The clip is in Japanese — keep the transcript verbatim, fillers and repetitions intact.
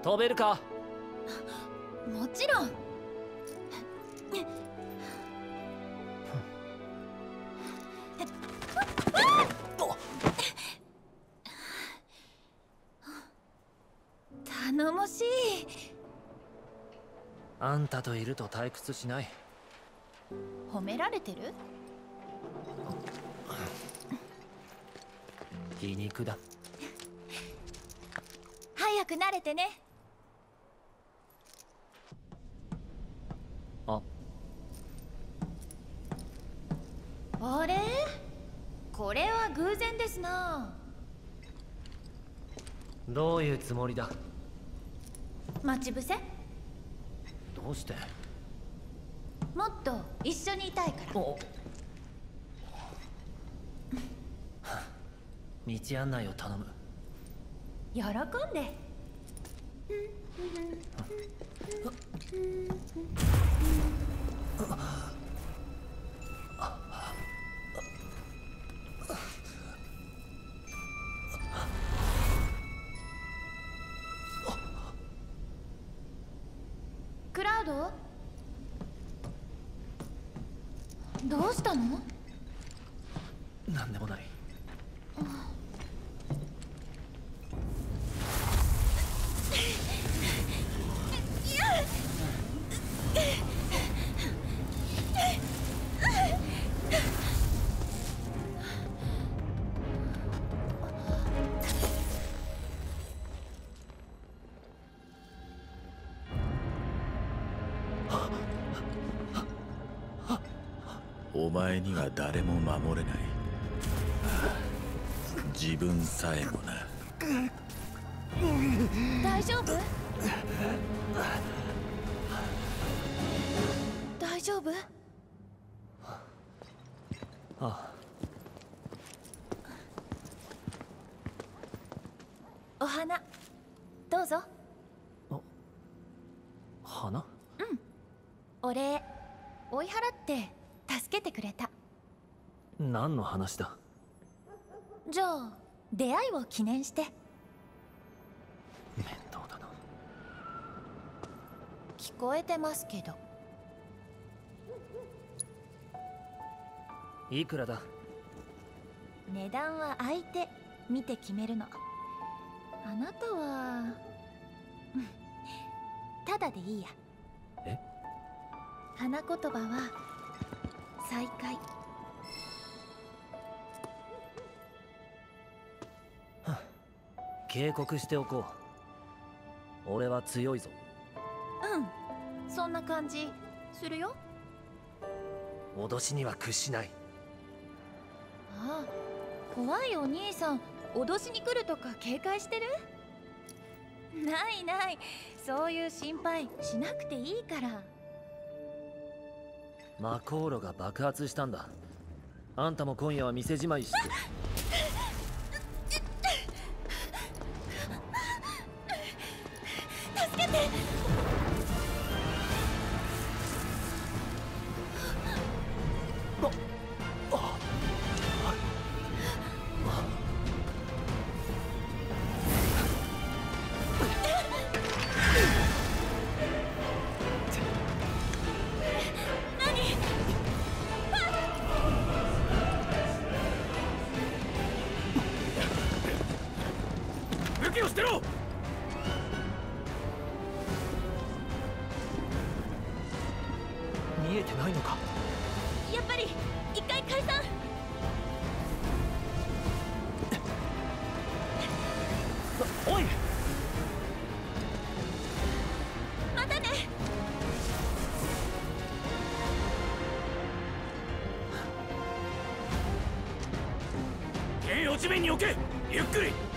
飛べるか？ もちろん。頼もしい。 あんたといると退屈しない。 褒められてる？ 皮肉だ。 早く慣れてね。 ああれ？これは偶然ですな。 どういうつもりだ？ 待ち伏せ？ どうして？ もっと一緒にいたいから。 お道案内を頼む。 喜んで。クラウド？どうしたの？ なんでもない。 お前には誰も守れない。自分さえもな。 大丈夫？大丈夫？ ああ。 お花どうぞ。 花？ うん、お礼。追い払って助けてくれた。 何の話だ？ じゃあ出会いを記念して。 面倒だな。 聞こえてますけど。 いくらだ？ 値段は相手見て決めるの。あなたはただでいいや。 え？ 花言葉は再会。 警告しておこう。俺は強いぞ。 うん、そんな感じするよ。 脅しには屈しない。 ああ、怖いお兄さん、脅しに来るとか警戒してる？ないない、そういう心配しなくていいから。 魔航路が爆発したんだ。あんたも今夜は店じまいして。 助けて。 武器を捨てろ！見えてないのか？ やっぱり一回解散。 おい！ またね。 剣を地面に置け！ゆっくり。